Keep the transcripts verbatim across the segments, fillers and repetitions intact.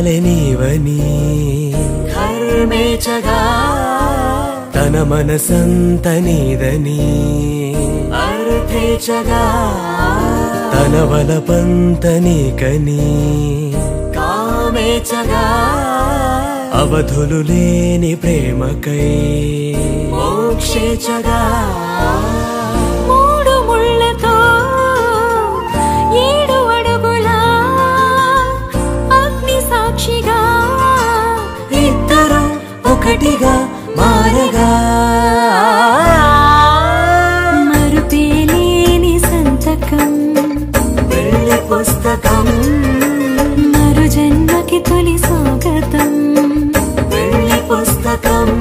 నీవని ధర్మేచగా తన మనసంత నీదని అర్థేచగా తన వలపంత నీకని కామేచగా అవధులు లేని ప్రేమకై మోక్షేచగా మూడు ముళ్ళతో ఏడు అడుగుల అగ్ని సాక్షిగా ఇద్దరు ఒకటిగా మారగా మరుపేలేని సంతకం వెళ్ళి పుస్తకం మరు జన్మకి తొలి స్వాగతం వెళ్ళి పుస్తకం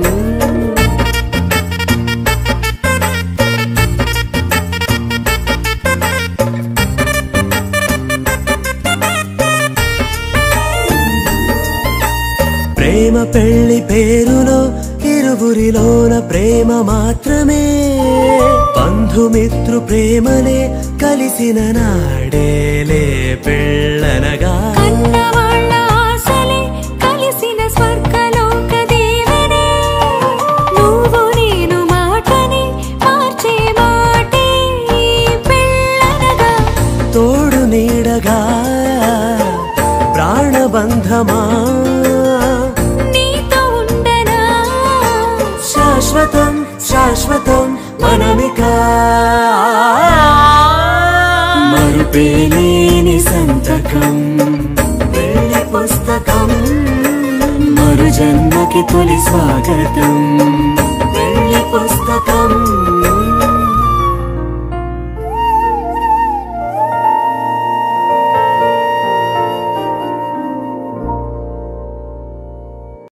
ప్రేమ పెళ్లి పేరులో ఇరువురిలోన ప్రేమ మాత్రమే బంధుమిత్రు ప్రేమలే కలిసిన నాడేలే పెళ్ళనగా కన్నవాళ్ళ ఆశలే కలిసిన స్వర్గలోక దీవెనే నువ్వు నేను మాటని మార్చే మాటే పెళ్ళనగా తోడు నీడగా ప్రాణబంధమా నీతో ఉండనా శాశ్వతం శాశ్వతం మనమిక మరుపేలేని సంతకం వెళ్ళి పుస్తకం మరు జన్మకి తొలి స్వాగతం వెళ్ళి పుస్తకం